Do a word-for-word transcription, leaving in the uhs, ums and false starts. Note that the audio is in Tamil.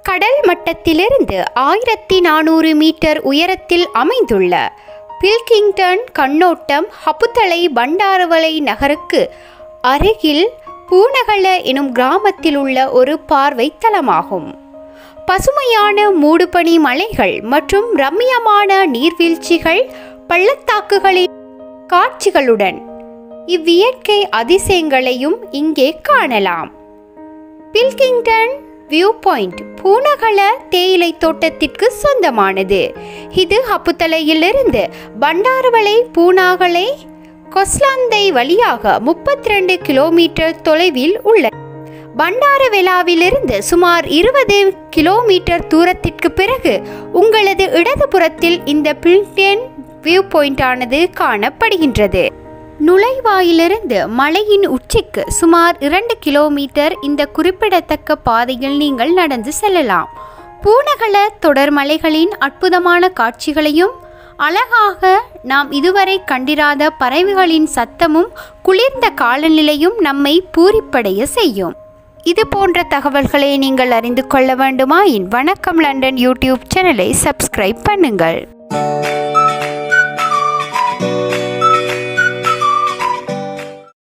கடல் மட்டத்திலிருந்து ஆயிரத்தி நானூறு மீட்டர் உயரத்தில் அமைந்துள்ள பில்கிங்டன் கண்ணோட்டம் ஹப்புத்தளை பண்டாரவளை நகருக்கு அருகில் பூனகல எனும் கிராமத்தில் உள்ள ஒரு பார்வை தலமாகும். பசுமையான மூடுபனி மலைகள் மற்றும் ரம்மியமான நீர்வீழ்ச்சிகள் பள்ளத்தாக்குகளின் காட்சிகளுடன் இவ்வியற்கை அதிசயங்களையும் இங்கே காணலாம். பில்கிங்டன் வியூ பாயிண்ட் பூனகல தேயிலை தோட்டத்திற்கு சொந்தமானது. இது ஹப்புத்தளையிலிருந்து பண்டாரவளை பூனாகலை கொஸ்லாந்தை வழியாக முப்பத்தி ரெண்டு கிலோமீட்டர் தொலைவில் உள்ளது. பண்டாரவெலாவிலிருந்து சுமார் இருபது கிலோமீட்டர் தூரத்திற்கு பிறகு உங்களது இடதுபுறத்தில் இந்த பில்கிங்டன் வியூ பாயிண்ட் ஆனது காணப்படுகின்றது. நுழைவாயிலிருந்து மலையின் உச்சிக்கு சுமார் இரண்டு கிலோமீட்டர் இந்த குறிப்பிடத்தக்க பாதையில் நீங்கள் நடந்து செல்லலாம். பூனகல தொடர் மலைகளின் அற்புதமான காட்சிகளையும் அழகாக நாம் இதுவரை கண்டிராத பறவைகளின் சத்தமும் குளிர்ந்த காலநிலையும் நம்மை பூரிப்படைய செய்யும். இது போன்ற தகவல்களை நீங்கள் அறிந்து கொள்ள வேண்டுமாயின் வணக்கம் லண்டன் யூடியூப் சேனலை சப்ஸ்கிரைப் பண்ணுங்கள்.